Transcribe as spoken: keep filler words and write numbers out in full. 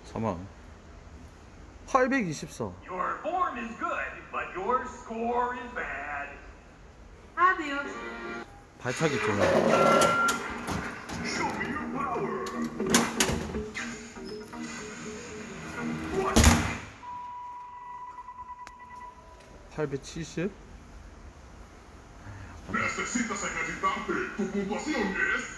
잠깐만. 팔백이십사. Your form is good, but your score is bad. Adios. 발차기 좀. Show me your power. 팔백칠십. Necesitas ejercitarte. Tu puntuación es